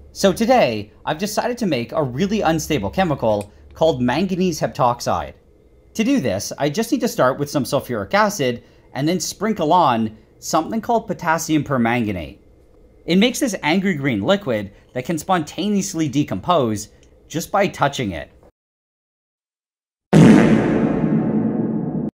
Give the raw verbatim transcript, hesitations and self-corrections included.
So today, I've decided to make a really unstable chemical called manganese heptoxide. To do this, I just need to start with some sulfuric acid and then sprinkle on something called potassium permanganate. It makes this angry green liquid that can spontaneously decompose just by touching it.